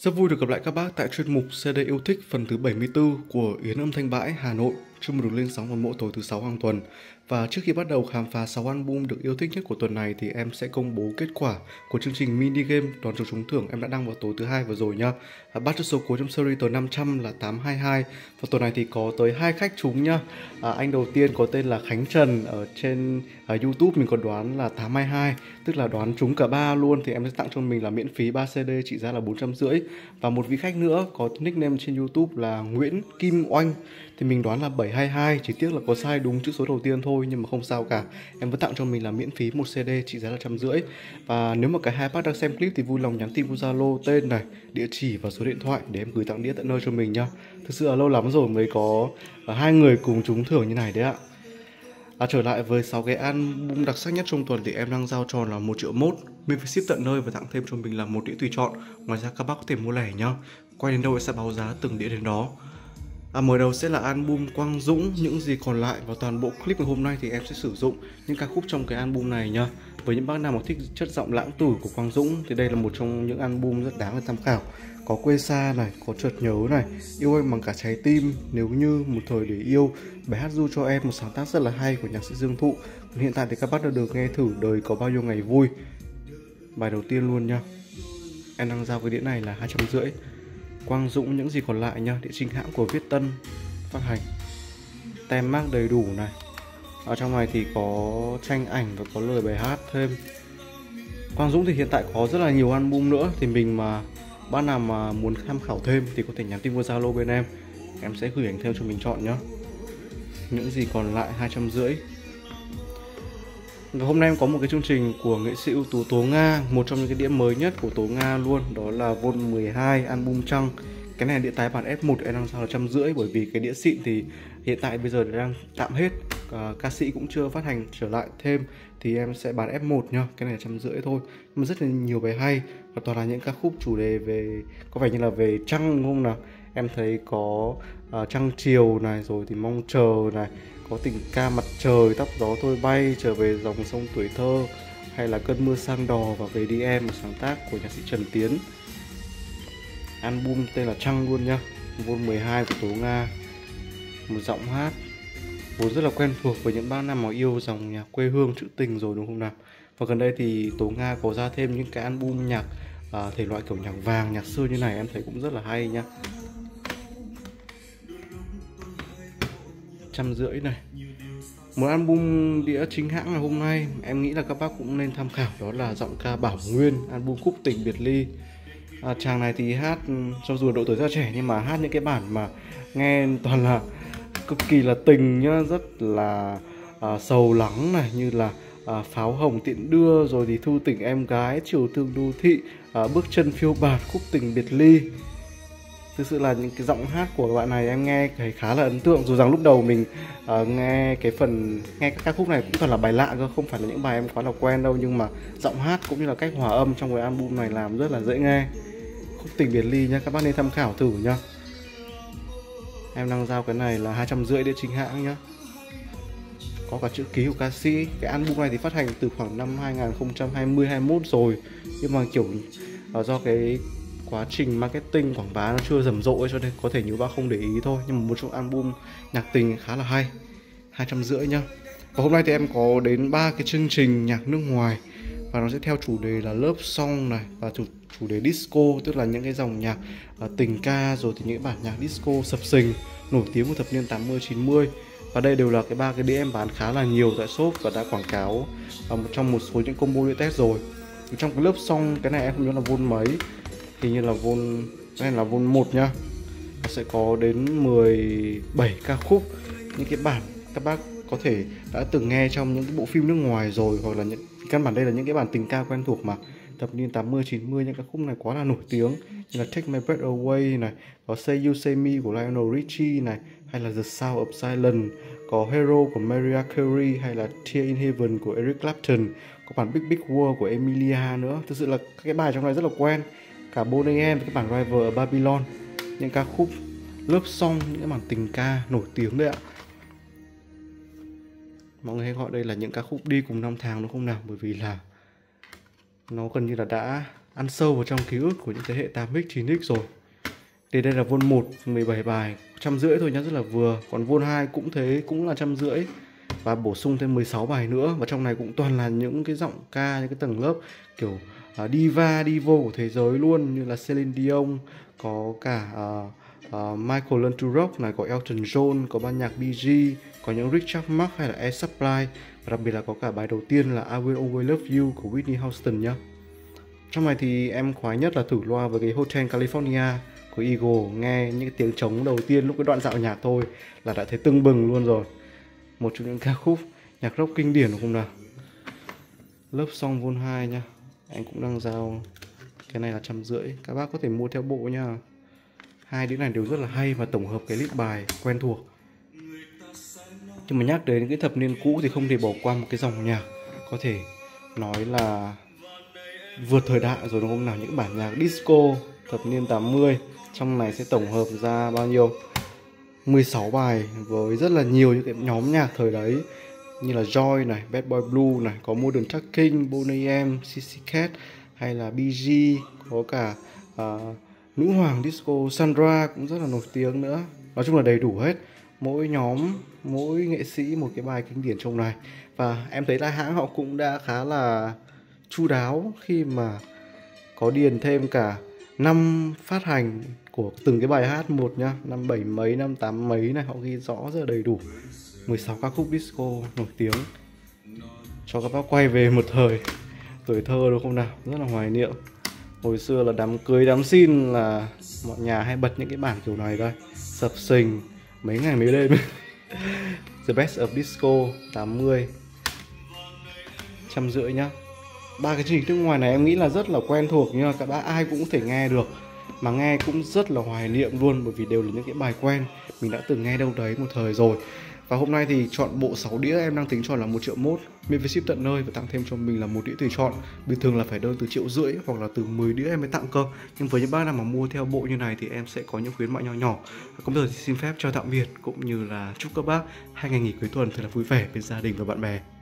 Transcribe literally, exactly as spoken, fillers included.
Rất vui được gặp lại các bác tại chuyên mục xê đê yêu thích phần thứ bảy mươi tư của Yến Âm Thanh Bãi, Hà Nội, chuyên mục được lên sóng vào mỗi tối thứ sáu hàng tuần. Và trước khi bắt đầu khám phá sáu album được yêu thích nhất của tuần này thì em sẽ công bố kết quả của chương trình mini game đoán trúng trúng thưởng em đã đăng vào tối thứ hai vừa rồi nha. Bắt số cuối trong series tới năm trăm là tám hai hai và tuần này thì có tới hai khách trúng nha. À, anh đầu tiên có tên là Khánh Trần ở trên à, YouTube, mình có đoán là tám hai hai, tức là đoán trúng cả ba luôn, thì em sẽ tặng cho mình là miễn phí ba xê đê trị giá là bốn trăm rưỡi. Và một vị khách nữa có nickname trên YouTube là Nguyễn Kim Oanh thì mình đoán là bảy hai hai, chỉ tiếc là có sai đúng chữ số đầu tiên thôi, nhưng mà không sao cả, em vẫn tặng cho mình là miễn phí một xê đê trị giá là trăm rưỡi. Và nếu mà cả hai bác đang xem clip thì vui lòng nhắn tin vào Zalo tên này, địa chỉ và số điện thoại để em gửi tặng đĩa tận nơi cho mình nhá. Thực sự là lâu lắm rồi mới có hai người cùng trúng thưởng như này đấy ạ. À, trở lại với sáu cái album đặc sắc nhất trong tuần thì em đang giao tròn là một triệu mốt, miễn phí ship tận nơi và tặng thêm cho mình là một đĩa tùy chọn. Ngoài ra các bác có thể mua lẻ nhá. Quay đến đâu em sẽ báo giá từng đĩa đến đó. À, mở đầu sẽ là album Quang Dũng, Những Gì Còn Lại, và toàn bộ clip ngày hôm nay thì em sẽ sử dụng những ca khúc trong cái album này nhá. Với những bác nào mà thích chất giọng lãng tử của Quang Dũng thì đây là một trong những album rất đáng để tham khảo. Có Quê Xa này, có Chợt Nhớ này, Yêu Anh Bằng Cả Trái Tim, Nếu Như, Một Thời Để Yêu, bài hát Du Cho Em, một sáng tác rất là hay của nhạc sĩ Dương Thụ. Còn hiện tại thì các bác đã được nghe thử Đời Có Bao Nhiêu Ngày Vui, bài đầu tiên luôn nha. Em đang giao cái đĩa này là hai trăm rưỡi. Quang Dũng, Những Gì Còn Lại nha, địa chính hãng của Viết Tân phát hành, tem mác đầy đủ này. Ở trong này thì có tranh ảnh và có lời bài hát thêm. Quang Dũng thì hiện tại có rất là nhiều album nữa, thì mình mà bác nào mà muốn tham khảo thêm thì có thể nhắn tin qua Zalo bên em, em sẽ gửi ảnh theo cho mình chọn nhé. Những Gì Còn Lại hai trăm rưỡi. Và hôm nay em có một cái chương trình của nghệ sĩ ưu tú Tố Nga, một trong những cái đĩa mới nhất của Tố Nga luôn, đó là Vol mười hai album Trăng. Cái này đĩa tái bản ép một em đang giao là trăm rưỡi, bởi vì cái đĩa xịn thì hiện tại bây giờ đang tạm hết, à, ca sĩ cũng chưa phát hành trở lại thêm, thì em sẽ bán ép một nha. Cái này là trăm rưỡi thôi, nhưng mà rất là nhiều bài hay và toàn là những ca khúc chủ đề về, có vẻ như là về trăng đúng không nào. Em thấy có uh, Trăng Chiều này, rồi thì Mong Chờ này, có Tình Ca Mặt Trời, Tóc Gió Tôi Bay, Trở Về Dòng Sông Tuổi Thơ, hay là Cơn Mưa Sang Đò và Về Đi Em, một sáng tác của nhạc sĩ Trần Tiến. Album tên là Trăng luôn nhá. Vol mười hai của Tố Nga, một giọng hát vốn rất là quen thuộc với những bác nào mà yêu dòng nhạc quê hương trữ tình rồi đúng không nào. Và gần đây thì Tố Nga có ra thêm những cái album nhạc à, thể loại kiểu nhạc vàng, nhạc xưa như này, em thấy cũng rất là hay nhá. Trăm rưỡi này. Một album đĩa chính hãng là hôm nay em nghĩ là các bác cũng nên tham khảo, đó là giọng ca Bảo Nguyên, album Khúc Tình Biệt Ly. À, chàng này thì hát cho dù độ tuổi rất trẻ nhưng mà hát những cái bản mà nghe toàn là cực kỳ là tình nhá, rất là à, sầu lắng này, như là à, Pháo Hồng Tiễn Đưa, rồi thì Thu Tình Em Gái, Chiều Thương Đô Thị, à, Bước Chân Phiêu Bạt, Khúc Tình Biệt Ly. Thực sự là những cái giọng hát của bạn này em nghe thấy khá là ấn tượng, dù rằng lúc đầu mình uh, nghe cái phần nghe các ca khúc này cũng toàn là bài lạ cơ, không phải là những bài em quá là quen đâu, nhưng mà giọng hát cũng như là cách hòa âm trong cái album này làm rất là dễ nghe. Khúc Tình Biệt Ly nhá, các bác nên tham khảo thử nhá. Em đang giao cái này là hai trăm rưỡi đĩa chính hãng nhá. Có cả chữ ký của ca sĩ. Cái album này thì phát hành từ khoảng năm hai không hai không hai mốt rồi, nhưng mà kiểu uh, do cái quá trình marketing quảng bá nó chưa rầm rộ ấy, cho nên có thể nhiều bác không để ý thôi, nhưng mà một trong album nhạc tình khá là hay. Hai trăm rưỡi nhá. Và hôm nay thì em có đến ba cái chương trình nhạc nước ngoài, và nó sẽ theo chủ đề là love song này, và chủ, chủ đề disco, tức là những cái dòng nhạc uh, tình ca, rồi thì những bản nhạc disco sập sình nổi tiếng của thập niên tám mươi chín mươi. Và đây đều là cái ba cái đĩa em bán khá là nhiều tại shop và đã quảng cáo uh, trong một số những combo đĩa test rồi. Trong cái love song, cái này em không nhớ là vol mấy, thì như là vol, cái này là vol một nhá. Nó sẽ có đến mười bảy ca khúc, những cái bản các bác có thể đã từng nghe trong những cái bộ phim nước ngoài rồi, hoặc là những căn bản đây là những cái bản tình ca quen thuộc mà thập niên tám mươi chín mươi. Những ca khúc này quá là nổi tiếng, như là Take My Breath Away này, có Say You Say Me của Lionel Richie này, hay là The Sound of Silence, có Hero của Mariah Carey, hay là Tear in Heaven của Eric Clapton, có bản Big Big World của Emilia nữa. Thực sự là các cái bài trong này rất là quen, cả Boney M, cái bản River ở Babylon, những ca khúc love song, những cái bản tình ca nổi tiếng đấy ạ. Mọi người hay gọi đây là những ca khúc đi cùng năm tháng đúng không nào, bởi vì là nó gần như là đã ăn sâu vào trong ký ức của những thế hệ tám x, chín x rồi. Thì đây là Vol một, mười bảy bài, trăm rưỡi thôi nhá, rất là vừa. Còn Vol hai cũng thế, cũng là trăm rưỡi. Và bổ sung thêm mười sáu bài nữa. Và trong này cũng toàn là những cái giọng ca, những cái tầng lớp kiểu uh, diva, divo của thế giới luôn. Như là Celine Dion, có cả uh, uh, Michael Learns to Rock này, có Elton John, có ban nhạc Bee Gees, có những Richard Marx hay là Air Supply. Và đặc biệt là có cả bài đầu tiên là I Will Always Love You của Whitney Houston nhá. Trong này thì em khoái nhất là thử loa với cái Hotel California của Eagle. Nghe những cái tiếng trống đầu tiên lúc cái đoạn dạo nhạc thôi là đã thấy tưng bừng luôn rồi. Một trong những ca khúc nhạc rock kinh điển đúng không nào. Love Song Vol hai nha. Anh cũng đang giao cái này là trăm rưỡi. Các bác có thể mua theo bộ nha. Hai đứa này đều rất là hay và tổng hợp cái list bài quen thuộc. Nhưng mà nhắc đến những cái thập niên cũ thì không thể bỏ qua một cái dòng nhạc có thể nói là vượt thời đại rồi đúng không nào. Những bản nhạc disco thập niên tám mươi. Trong này sẽ tổng hợp ra bao nhiêu? mười sáu bài với rất là nhiều những cái nhóm nhạc thời đấy, như là Joy này, Bad Boy Blue này, có Modern Talking, Boney M, xê xê Cat hay là Bee Gees, có cả uh, nữ hoàng disco Sandra cũng rất là nổi tiếng nữa. Nói chung là đầy đủ hết. Mỗi nhóm, mỗi nghệ sĩ một cái bài kinh điển trong này. Và em thấy là hãng họ cũng đã khá là chu đáo khi mà có điền thêm cả năm phát hành của từng cái bài hát một nhá. Năm bảy mấy, năm tám mấy này, họ ghi rõ rất là đầy đủ. Mười sáu ca khúc disco nổi tiếng cho các bác quay về một thời tuổi thơ đúng không nào. Rất là hoài niệm. Hồi xưa là đám cưới, đám xin là mọi nhà hay bật những cái bản kiểu này đây. Sập sình mấy ngày mấy đêm. The Best of Disco tám mươi, trăm rưỡi nhá. Ba cái chương trình nước ngoài này em nghĩ là rất là quen thuộc, nhưng mà các bác ai cũng có thể nghe được, mà nghe cũng rất là hoài niệm luôn, bởi vì đều là những cái bài quen mình đã từng nghe đâu đấy một thời rồi. Và hôm nay thì chọn bộ sáu đĩa em đang tính chọn là một triệu mốt, miễn phí ship tận nơi, và tặng thêm cho mình là một đĩa tùy chọn. Bình thường là phải đơn từ triệu rưỡi hoặc là từ mười đĩa em mới tặng cơ, nhưng với những bác nào mà mua theo bộ như này thì em sẽ có những khuyến mại nhỏ nhỏ. Còn bây giờ thì xin phép chào tạm biệt, cũng như là chúc các bác hai ngày nghỉ cuối tuần thật là vui vẻ bên gia đình và bạn bè.